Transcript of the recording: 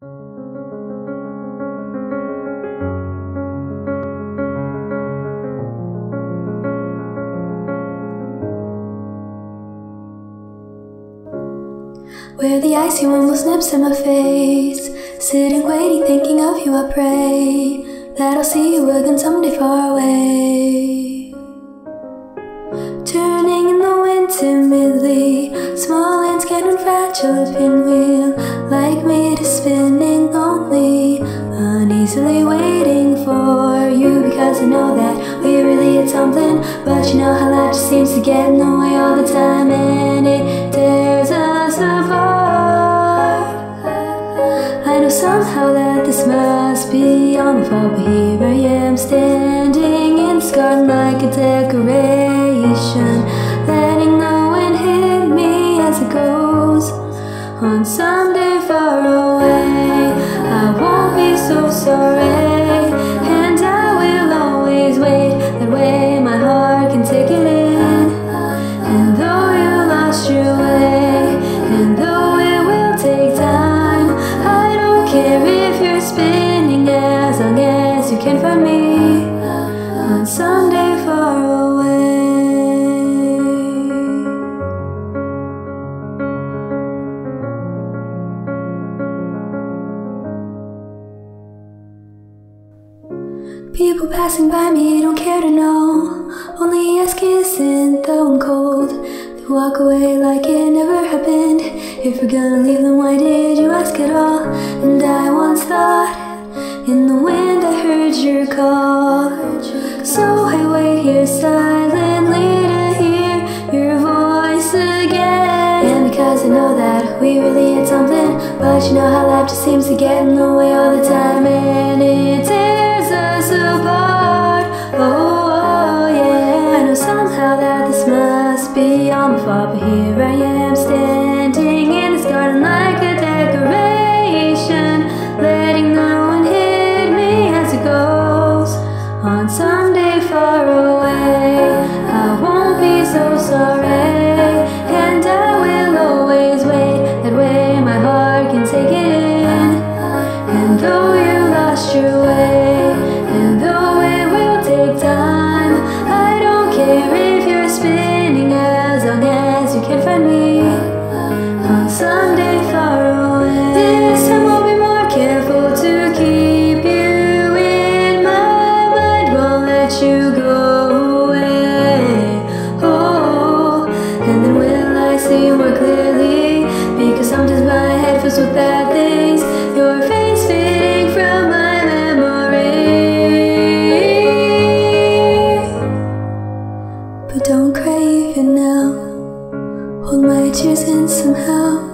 Where the icy wind will snips in my face, sitting waiting, thinking of you, I pray that I'll see you again someday far away. Turning in the wind timidly, small and scared and fragile pinwheel, like me, it is spinning lonely, uneasily waiting for you, because I know that we really had something, but you know how life just seems to get in the way all the time, and it tears us apart. I know somehow that this must be all my fault, but here I am standing in the garden like a decoration, letting the wind hit me as it goes on someday far away. I won't be so sorry, and I will always wait that way my heart can take it in. And though you lost your way, and though it will take time, I don't care if you're spinning, as long as you can find me on someday far away. People passing by me don't care to know, only ask isn't though I'm cold. They walk away like it never happened. If you're gonna leave, then why did you ask at all? And I once thought, in the wind I heard your call, so I wait here silently to hear your voice again. And because I know that we really had something, but you know how life just seems to get in the way all the time, and it tears us apart. Oh yeah, I know somehow that this must be all my fault, but here I am standing in this garden like a decoration, letting the wind hit me as it goes on someday far away. I won't be so sorry, and I will always wait that way my heart can take it in. And though you lost your way, and though it will take time, I don't care if you're spinning, as long as you can find me on someday far away. This time I'll be more careful to keep you in my mind, won't let you go away. Oh, and then will I see you more clearly, because sometimes my head fills with bad things, your face fading from my memory. But don't cry even now, hold my tears in somehow.